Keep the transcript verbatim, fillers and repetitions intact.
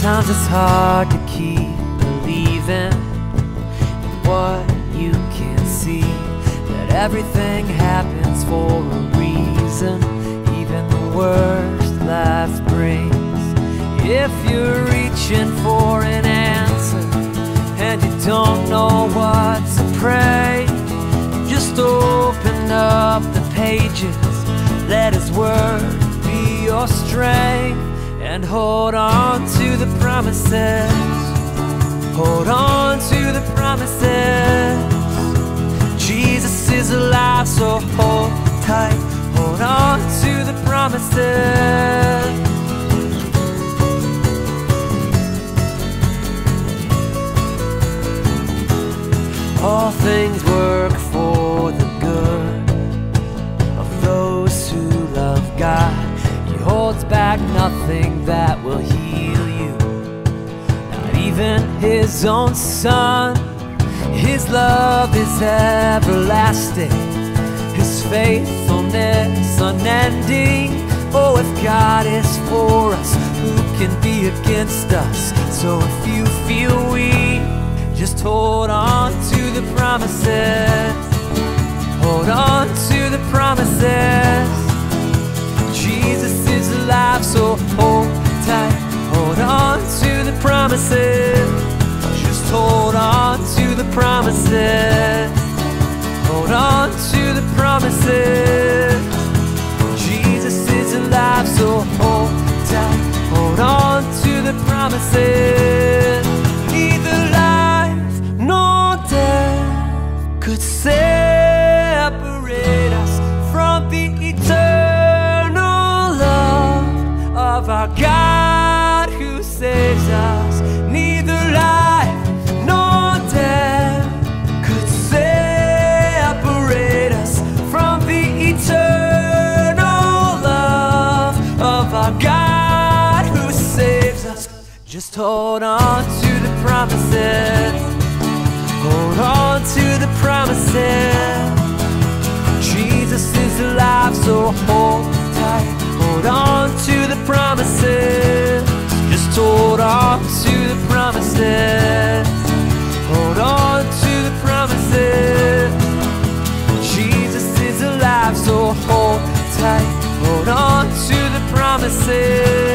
Sometimes it's hard to keep believing in what you can see, that everything happens for a reason, even the worst life brings. If you're reaching for an answer and you don't know what to pray, just open up the pages, let His Word be your strength, and hold on to the promises. Hold on to the promises. Jesus is alive, so hold tight. Hold on to the promises. All things work for the good of those who love God. He holds back nothing that will heal you, not even His own Son. His love is everlasting, His faithfulness unending. Oh, if God is for us, who can be against us? So if you feel weak, just hold on to the promises. Hold on to the promises. Jesus is alive, so hold tight. Hold on to the promises. Just hold on to the promises. Hold on to the promises. Jesus is alive, so hold tight. Hold on to the promises. Neither life nor death could separate us from the eternal love of our God who saves us. Neither life nor death could separate us from the eternal love of our God who saves us. Just hold on to the promises. Hold on to the promises. Jesus is alive, so hold tight. Hold on to the promises. Just hold on to the promises. Hold on to the promises. Jesus is alive, so hold tight. Hold on to the promises.